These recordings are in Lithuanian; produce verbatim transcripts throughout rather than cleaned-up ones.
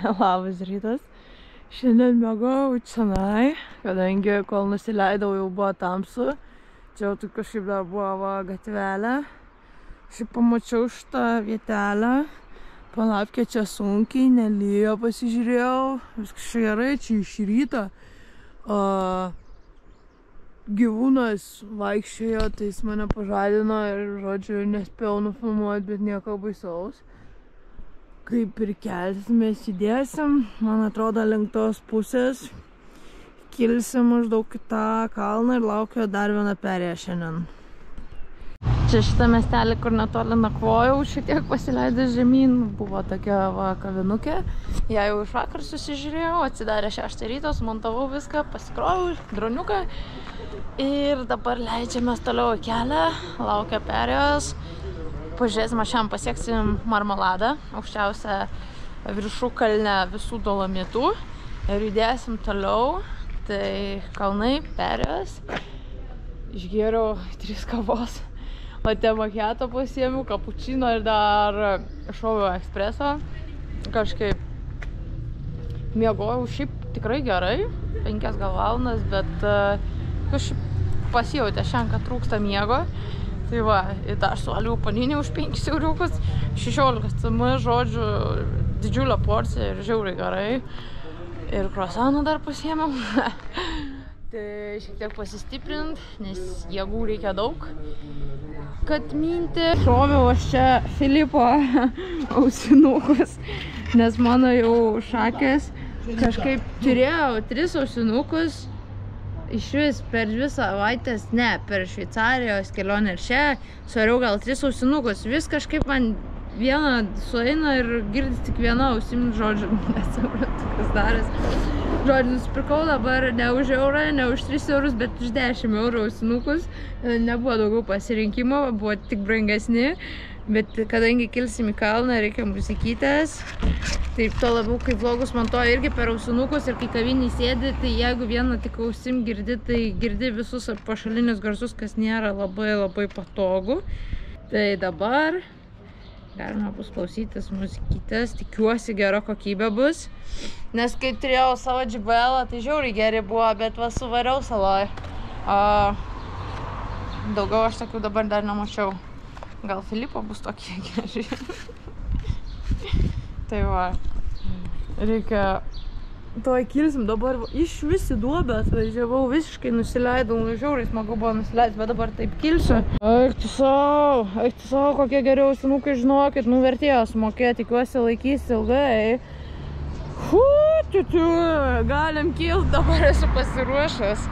Labas rytas. Šiandien miegojau čionai, kadangi kol nusileidau jau buvo tamsu. Čia jau kažkaip dar buvo va, gatvelė. Šiaip pamačiau šitą vietelę. Palapkė čia sunkiai, nelyjo, pasižiūrėjau. Viskas čia gerai, čia iš ryto. O, gyvūnas vaikščiojo, tai jis mane pažadino ir, žodžiu, nespėjau nufilmuoti, bet nieko baisaus. Kaip ir kelsimės, judėsim, man atrodo, link tos pusės. Kilsim maždaug kitą kalną ir laukia dar vieną perėją šiandien. Čia šitą miestelį, kur netoli nakvojau, šitiek pasileidęs žemyn, buvo tokia va, kavinukė. Ją jau iš vakar susižiūrėjau, atsidarė šeštą ryto, sumontavau viską, pasikroviau droniuką. Ir dabar leidžiamės toliau į kelią, laukia perėjos. Pažiūrėsim, šiandien pasieksim Marmaladą, aukščiausią viršukalnę visų Dolomitų. Ir judėsim toliau, tai kalnai, perėjos. Išgėriau tris kavos, latte macchiato pasiėmiau, kapučino ir dar šoviau espreso. Kažkaip miegojau šiaip tikrai gerai, penkias gal valandas, bet kažkaip pasijautė šiandien, kad trūksta miego. Tai va, į tą suolių paninį už penkis euriukus, šešiolikos cm, žodžiu, didžiulę porciją ir žiauriai gerai. Ir kruasaną dar pasiėmiau. Tai šiek tiek pasistiprint, nes jėgų reikia daug, kad minti. Šoviau aš čia Filipo ausinukus, nes mano jau šakės. Kažkaip turėjau tris ausinukus. Iš vis per dvi savaitės, ne, per Šveicarijos kelionę ir čia svariau gal tris ausinukus. Vis kažkaip man vieną sueina ir girdis tik viena ausim, žodžiu, nesuprantu, kas darės. Žodžiu, nusipirkau dabar ne už eurą, ne už tris eurus, bet už dešimt eurų ausinukus. Nebuvo daugiau pasirinkimo, buvo tik brangesni. Bet kadangi kilsim į kalną, reikia muzikytės. Taip, to labiau, kai vlogus montuoju irgi per ausinukus ir kai kavinį sėdi, tai jeigu vieną tik ausim girdi, tai girdi visus pašalinius garsus, kas nėra labai labai patogu. Tai dabar galima bus klausytis muzikytės, tikiuosi gera kokybė bus. Nes kai turėjau savo dži be elą, tai žiauriai geri buvo, bet va suvariau saloj. Daugiau aš tokių dabar dar nemačiau. Gal Filipo bus tokie geri. Tai va, reikia... Tuoj kilsim, dabar iš visi duobę atvažiavau, visiškai nusileidau, žiauriai smagu buvo nusileidus, bet dabar taip kilsiu. Eik tu savo, eik tu savo, kokie geri ausinukai, žinokit, nuvertėjo sumokėti, tikiuosi laikys ilgai. Fu, tiu, tiu, galim kilt, dabar esu pasiruošęs.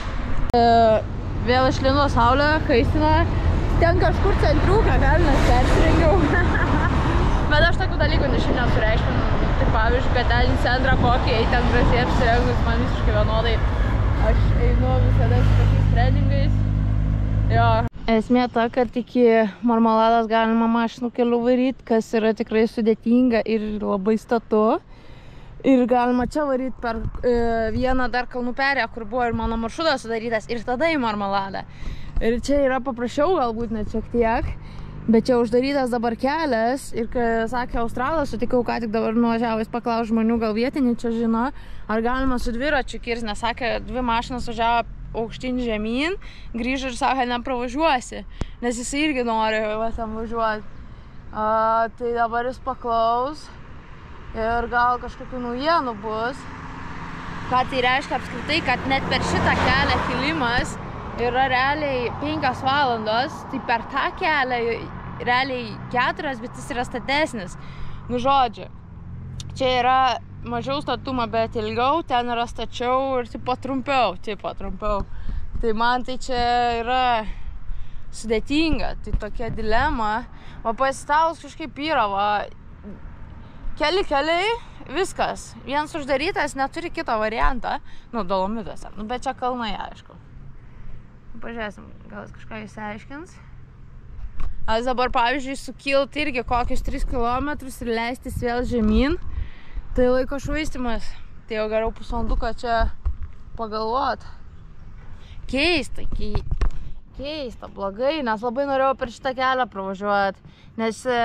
Vėl išlindo saulė, kaistina. Ten kažkur centriuką, gal nes persirengiau. Bet aš tokių dalykų nešiandien nesureikšminu. Tai pavyzdžiui, kad ten į centrą kokį, eiti ten gražiai apsirengus, man visiškai vienodai. Aš einu visada su tokiais treningais. Jo. Esmė ta, kad iki Marmalados galima mašinų keliu varyti, kas yra tikrai sudėtinga ir labai statu. Ir galima čia varyti per e, vieną dar kalnų perėją, kur buvo ir mano maršrutas sudarytas, ir tada į Marmaladą. Ir čia yra paprasčiau galbūt net šiek tiek, bet čia uždarytas dabar kelias ir, kai sakė Australas, sutikau ką tik dabar nuvažiavęs paklaus žmonių, gal vietinį čia žino, ar galima su dviračiu kirst, nes sakė, dvi mašinas važiavo aukštyn žemyn, grįžo ir sakė, nepravažiuosi, nes jis irgi nori va, ten važiuoti. A, tai dabar jis paklaus ir gal kažkokių naujienų bus. Ką tai reiškia apskritai, kad net per šitą kelią kilimas yra realiai penkios valandos, tai per tą kelią realiai keturios, bet jis yra statesnis. Nu žodžiu, čia yra mažiau statumo, bet ilgiau, ten yra stačiau ir tipo trumpiau, tipo trumpiau. Tai man tai čia yra sudėtinga, tai tokia dilema. Va pasistavus kažkaip yra, va, keli keliai, viskas. Vienas uždarytas, neturi kito variantą, nu Dolomituose, nu bet čia kalnai, aišku. Pažiūrėsim, gal jis kažką išsiaiškins. Aš dabar, pavyzdžiui, sukilt irgi kokius tris kilometrus ir leistis vėl žemyn. Tai laiko švaistymas. Tai jau geriau pusvalanduką čia pagalvot. Keista, kei... keista, blogai, nes labai norėjau per šitą kelią pravažiuoti. Nes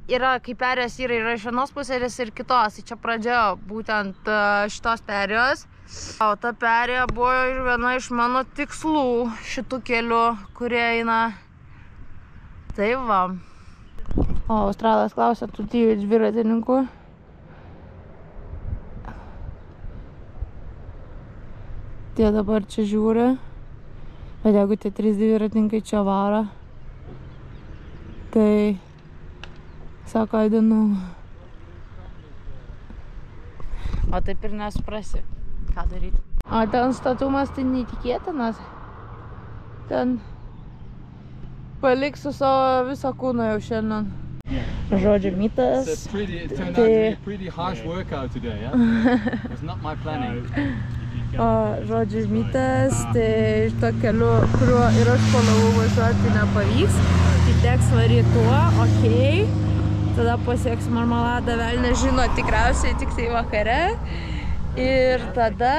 yra, kaip perėjos yra, yra iš vienos pusės ir kitos. Tai čia pradžia būtent šitos perėjos. O ta perėja buvo viena iš mano tikslų šitų kelių, kurie eina. Tai va. O Australas klausia tų tyvių dviratininkų. Tie dabar čia žiūri. Bet jeigu tie trys dviratininkai čia varo, tai sako, I don't know. O taip ir nesuprasi, ką daryti. O ten statumas tai neįtikėtinas. Ten paliksiu savo visą kūną jau šiandien. Žodžiu, mitas. It's pretty, it turned out to be a pretty harsh workout today, yeah? It was not my planning. O žodžiu, mitas, tai šito keliu, kuriuo ir aš planavau važiuoti, nepavyks. Tai teks varyti tuo, okei. Tada pasieks marmaladą, vėl nežino, tikriausiai tik tai vakare. Ir tada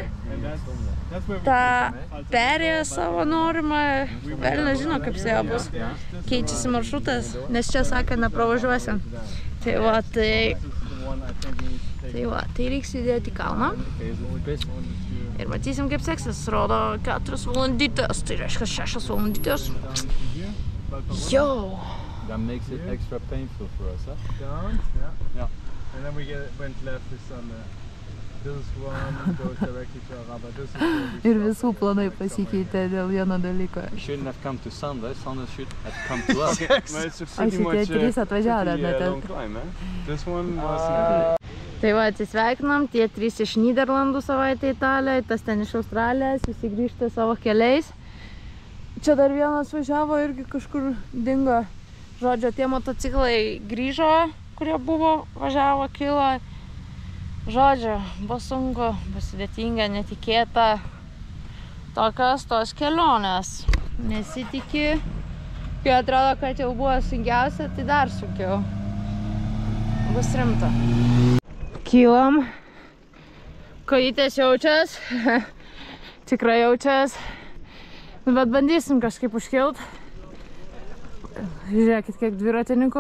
tą perėją savo norimą, vėl nežino, kaip su ją bus. Keičiasi maršrutas, nes čia sakė, nepravažiuosim. Tai va, tai... Tai va, tai reiks įdėti į kalną. Ir matysim, kaip seksis. Rodo keturios valandytės, tai reiškia šešios valandytės. Yo! That makes it extra painful for us, huh? Down, yeah. Yeah. And then we get, went left this on the... This one goes directly to Araba. This is where we Ir visų planai pasikeitė dėl vieno dalyko. We shouldn't have come to Sander. Sander should have come to us. But it's a pretty šitie much trys a atvažiavo dar pretty uh, net. long climb, eh? This one was... Tai va, atsisveikinam, tie trys iš Nyderlandų savaitę Italiją, tas ten iš Australijos, visi grįžta savo keliais. Čia dar vienas važiavo irgi kažkur dingo. Žodžio, tie motociklai grįžo, kurie buvo, važiavo, kilo. Žodžio, bus sunku, bus sudėtinga, netikėta. Tokios tos kelionės. Nesitiki, kai atrodo, kad jau buvo sunkiausia, tai dar sunkiau. Bus rimta. Kylam. Kojytės jaučias. Tikrai jaučias. Bet bandysim kažkaip užkilt. Žiūrėkit, kiek dviratininkų.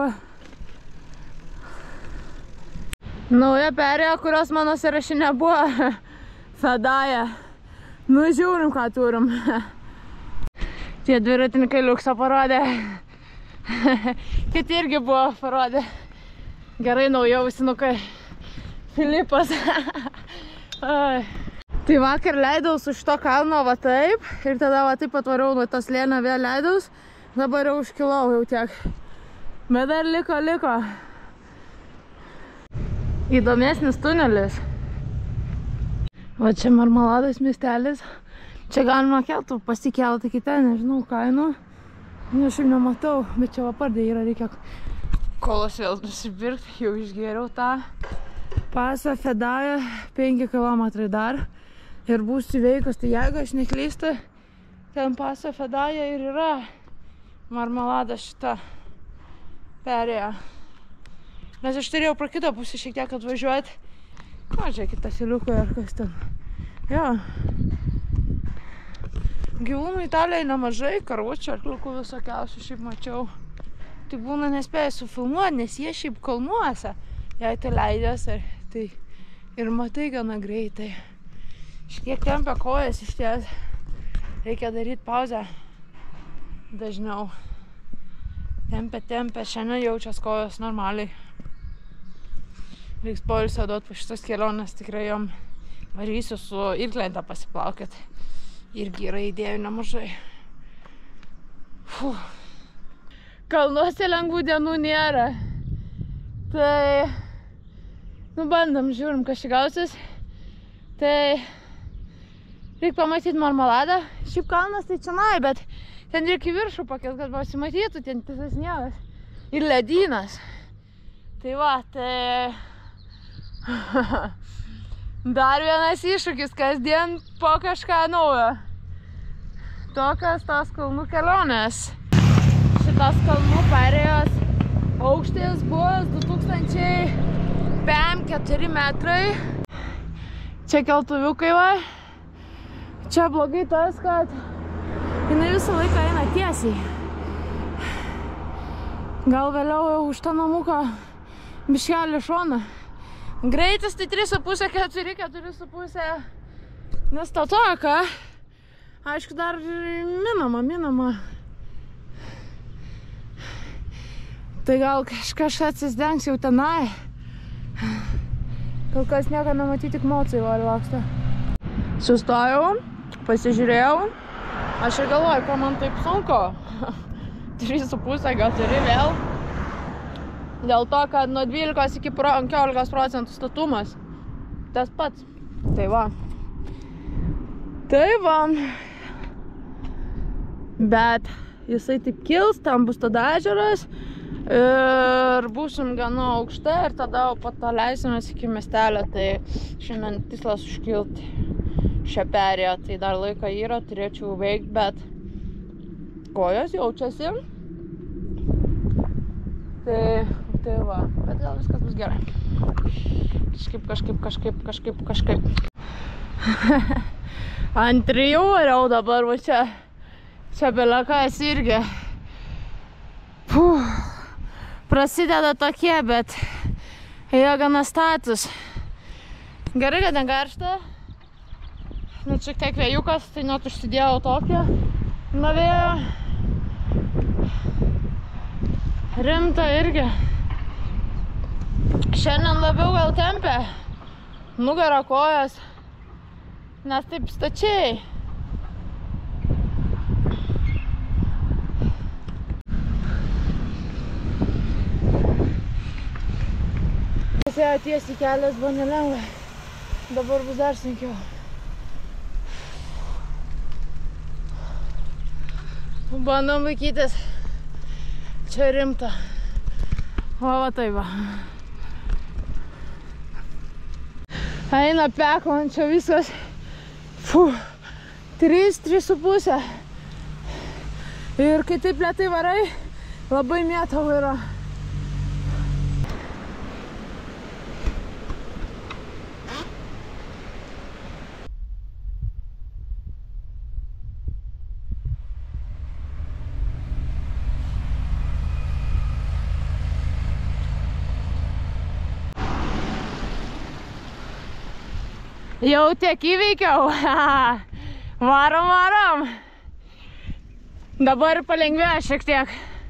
Nauja perėja, kurios mano sąraše nebuvo. Fedaja. Nu, žiūrim, ką turim. Tie dviratininkai liuksą parodė. Kiti irgi buvo parodė. Gerai, nauja ausinukai. Filipas. Tai vakar leidaus už to kalno va taip. Ir tada va taip atvariau nuo tos lėną vėl leidaus. Dabar jau užkilau jau tiek. Bet dar liko, liko. Įdomesnis tunelis. Va čia Marmalados miestelis. Čia galima keltų pasikelti iki ten, nežinau kainų. Aš jau nematau, bet čia va pardė yra, reikia kolos vėl nusipirkti. Jau išgėriau tą pasą Fedaja, penki kilometrai dar. Ir būsiu veikus, tai jeigu aš neklystu, ten pasą Fedaja ir yra Marmalada šita perėja. Nes aš turėjau pro kitą pusę šiek tiek atvažiuoti. Ko, žiūrėkit, tas iliukai ar kas ten. Jo. Gyvūnų Italijoje nemažai, karvučių, arkliukų visokiausių šiaip mačiau. Tai būna nespėjai sufilmuoti, nes jie šiaip kalnuose. Jei tai leidės, ir, tai ir matai gana greitai. Šiek tempia kojas iš ties. Reikia daryti pauzę. Dažniau. Tempia, tempia. Šiandien jaučias kojas normaliai. Reiks poilsio duoti po šitas keliones, tikrai jom varysiu su irklente pasiplaukėt. Irgi yra idėjų nemažai. Fuh. Kalnuose lengvų dienų nėra. Tai, nu bandom, žiūrim, kas čia gausis. Tai, reikia pamatyti Marmaladą. Šiaip kalnas tai čionai, bet ten reikia į viršų pakelt, kad pasimatytų, ten tisas sniegas. Ir ledynas. Tai va, tai... Dar vienas iššūkis, kasdien po kažką naujo. Tokios tos kalnų kelionės. Šitos kalnų perėjos aukštis bus du tūkstančiai keturi metrai. Čia keltuviukai va. Čia blogai tas, kad jinai visą laiką eina tiesiai. Gal vėliau jau už tą namuką biškelį šoną. Greitis tai trys su pusė, keturi, keturi su pusė. Nes to toka, aišku, dar minama, minama. Tai gal kažkas atsisdengs jau tenai. Kol kas nieko nematyti, tik mocai vali laksto. Sustojau, pasižiūrėjau. Aš ir galvoju, ko man taip sunku. trys su pusė, keturi vėl. Dėl to, kad nuo dvylikos iki penkiolikos procentų statumas. Tas pats. Tai va. Tai va. Bet jisai taip kils, tam bus tada ežeras. Ir būsim gana aukšta ir tada po to leisimės iki miestelio. Tai šiandien tikslas užkilti šią perėją. Tai dar laiko yra, turėčiau veikti, bet kojos jaučiasi. Tai, tai va, bet gal viskas bus gerai. Kažkaip, kažkaip, kažkaip, kažkaip, kažkaip. Ant trijų variau dabar, va čia. Čia belekas irgi. Puh. Prasideda tokie, bet jie gana status. Gerai, kad nekaršta. Net šiek tiek vėjukas, tai net užsidėjau tokią nuo vėjo. Rimta irgi. Šiandien labiau gal tempia nugarą kojas, nes taip stačiai. Ėjo tiesiai kelias buvo nelengva, dabar bus dar sunkiau. Bandom laikytis, čia rimta. O va tai va. Eina pekman, čia viskas. Fuh, trys, trys su pusė. Ir kai taip lėtai varai, labai mėtau yra. Jau tiek įveikiau. Varom, varom. Dabar palengvėjo šiek tiek.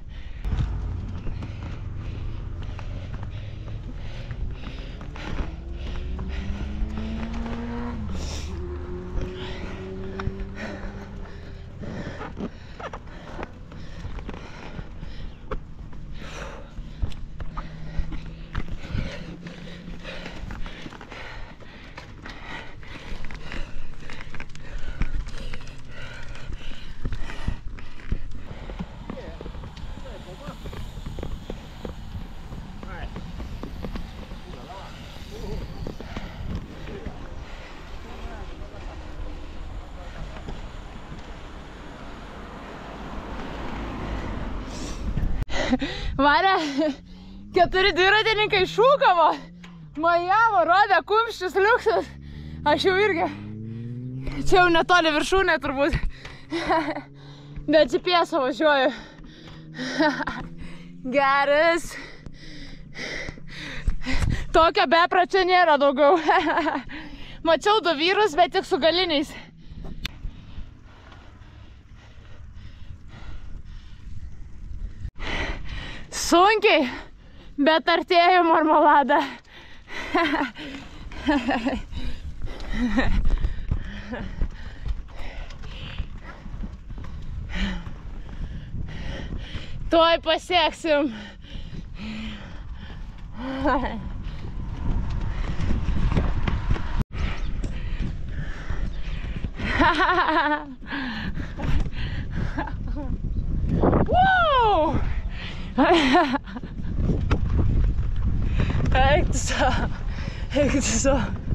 Varė, keturi dviratininkai šūkavo, majavo, rodė kumščius, liuksus. Aš jau irgi, čia jau netoli viršūnė turbūt, bet G P S važiuoju. Geras. Tokio bepračio nėra daugiau. Mačiau du vyrus, bet tik su galiniais. Sunkiai, bet artėju marmaladą. Tuoj pasieksim. Wow! Eik tu so, eik tu so.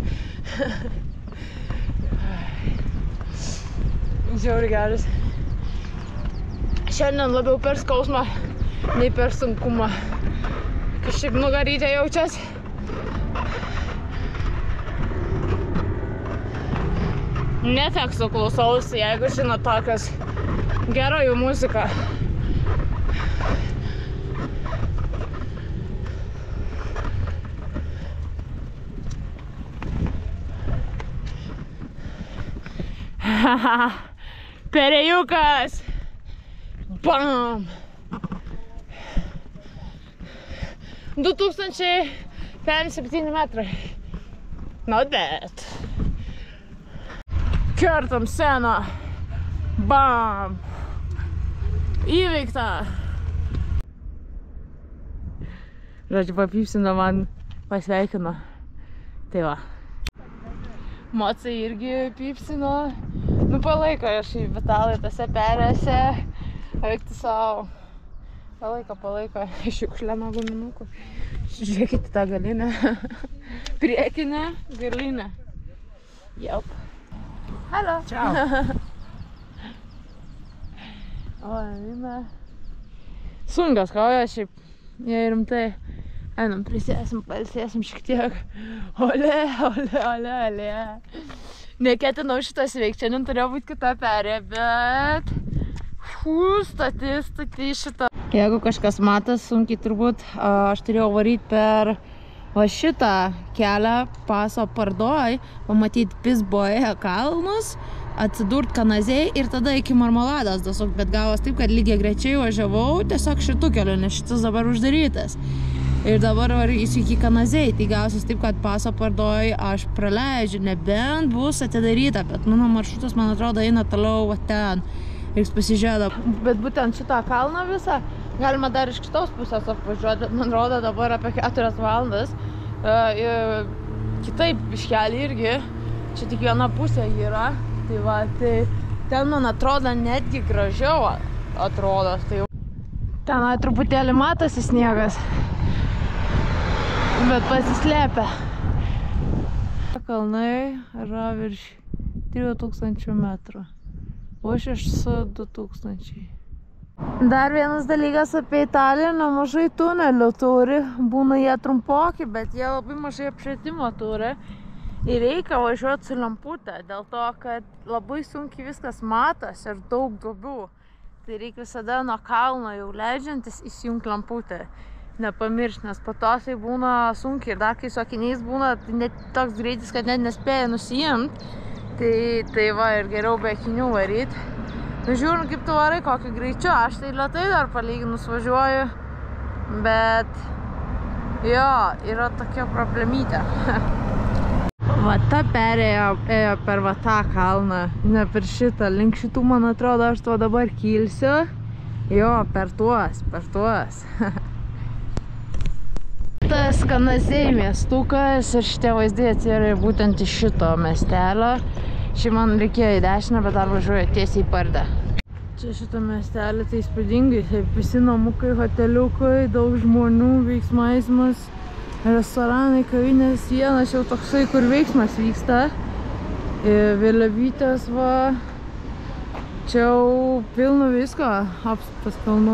Žiauriai geras. Šiandien labiau per skausmą, nei per sunkumą. Kažkaip nugarytė jaučiasi. Neteksto klausausi, jeigu žinot tokias gera jų muzika. Perėjukas. Bam. du tūkstančiai penkiasdešimt septyni metrai. Not bad. Kertam seną. Bam. Įveikta. Žodžiu, papypsino man, pasveikino. Tai va. Mocai irgi pypsino. Nu, palaiko aš į Vitalai tose perėse. Eikti savo. Palaiko, palaiko. Šiukšlę nuo guminukų. Žiūrėkite tą galinę. Priekinę galinę. Jaup. Halo. Ciao. O, eina. Sunkios kaujas šiaip. Jei rimtai. Einam, prisėsim, palsėsim šiek tiek. Ole, ole, ole, ole. Neketinau šitas veikti, šiandien turėjo būti kita perė, bet... Fū, stati, stati šitą. Jeigu kažkas matas, sunkiai turbūt, aš turėjau varyti per va šitą kelią paso Pardoj, pamatyti Pisboje kalnus, atsidurt Kanazėj ir tada iki Marmolados dasuk, bet gavos taip, kad lygiai grečiai važiavau tiesiog šitų kelių, nes šitas dabar uždarytas. Ir dabar varysiu iki Kanazėj, tai gausis taip, kad paso Pardoj aš praleidžiu, nebent bus atidaryta, bet mano maršrutas, man atrodo, eina toliau va ten. Reiks pasižiūrėti. Bet būtent šitą kalną visą galima dar iš kitos pusės apvažiuoti, bet man rodo dabar apie keturias valandas. E, kitaip iškelį irgi, čia tik viena pusė yra, tai va, tai ten man atrodo netgi gražiau atrodo. Tai tenai truputėlį matosi sniegas, bet pasislėpia. Kalnai yra virš trijų tūkstančių metrų. O aš esu du tūkstančiai. Dar vienas dalykas apie Italiją, nemažai tunelių turi. Būna jie trumpoki, bet jie labai mažai apšvietimo turi. Ir reikia važiuoti su lemputė, dėl to, kad labai sunkiai viskas matos ir daug duobių. Tai reikia visada nuo kalno jau leidžiantis įsijungti lemputę. Nepamiršti, nes po to tai būna sunkiai. Ir dar kai su akiniais būna net toks greitis, kad net nespėja nusijimti. Tai, tai va, ir geriau be akinių varyti. Nu, žiūrim, kaip tu varai, kokiu greičiu. Aš tai lėtai dar palyginus važiuoju. Bet, jo, yra tokia problemytė. Va, ta perėjo ėjo per va tą kalną, ne per šitą. Link šitų, man atrodo, aš to dabar kilsiu. Jo, per tuos, per tuos. Tas Kanazėj miestukas ir šitie vaizdai atsiveria būtent iš šito miestelio. Šiaip man reikėjo į dešinę, bet dar važiuoju tiesiai į Pardę. Čia šito miestelį tai įspūdingai, taip visi namukai, hoteliukai, daug žmonių, veiksmaismas, restoranai, kavinės, vienas jau toksai, kur veiksmas vyksta. Vėliavytės va, čia jau pilnu visko, apsuptas kalnų.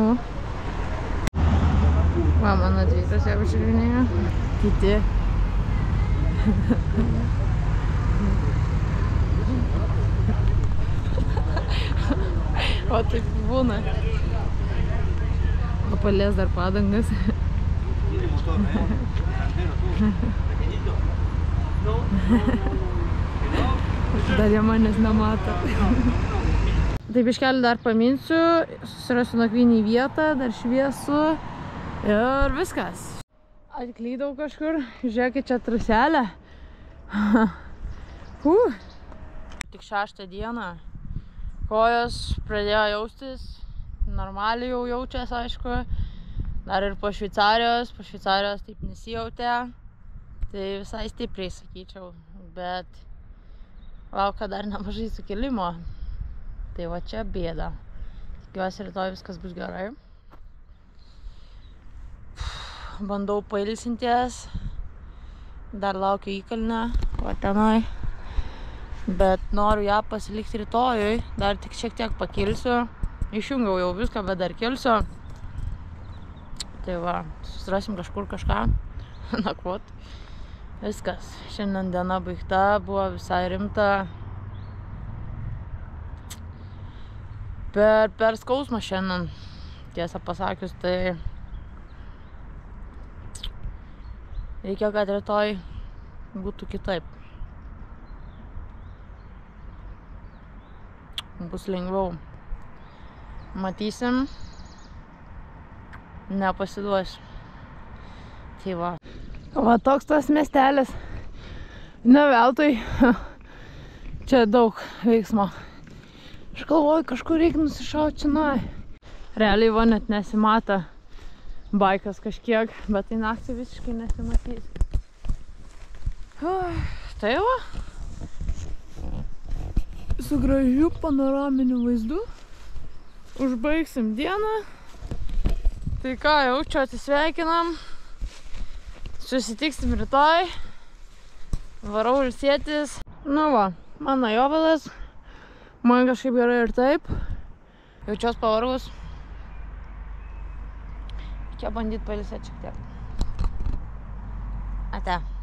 Va, mano dvytas jau žiūrinėjo. Kiti. O taip būna. O palies dar padangas. Dar jie manęs nemato. Taip iškelį dar paminsiu, susirasiu nakvynį vietą, dar šviesu. Ir viskas. Atklydau kažkur, žiūrėkit čia truselę. uh. Tik šeštą dieną. Kojos pradėjo jaustis, normaliai jau jaučiasi, aišku. Dar ir po Šveicarijos, po Šveicarijos taip nesijautė. Tai visai stipriai, sakyčiau. Bet laukia dar nemažai sukilimo. Tai va čia bėda. Tikiuosi rytoj viskas bus gerai. Bandau pailsinties, dar laukiu įkalnę, va tenai, bet noriu ją pasilikti rytojui, dar tik šiek tiek pakilsiu, išjungiau jau viską, bet dar kilsiu, tai va, susirasim kažkur kažką, nakvot, viskas, šiandien diena baigta, buvo visai rimta, per, per skausmą šiandien, tiesą pasakius, tai reikia, kad rytoj būtų kitaip. bus lengviau. Matysim. Nepasiduosiu. Tai va. Va toks tas miestelis. Ne veltui. Čia daug veiksmo. Aš galvoju, kažkur reikia nusišauti čionai. Realiai va net nesimata baikas kažkiek, bet tai naktį visiškai nesimatys. Tai va. Su gražiu panoraminiu vaizdu. Užbaigsim dieną. Tai ką, jau čia atsisveikinam. Susitiksim rytoj. Varau ilsėtis. Nu va, mano Jovilas. Man kažkaip gerai ir taip. Jaučiuos pavargus. Čia bandyt pailsėti šiek tiek. Ate.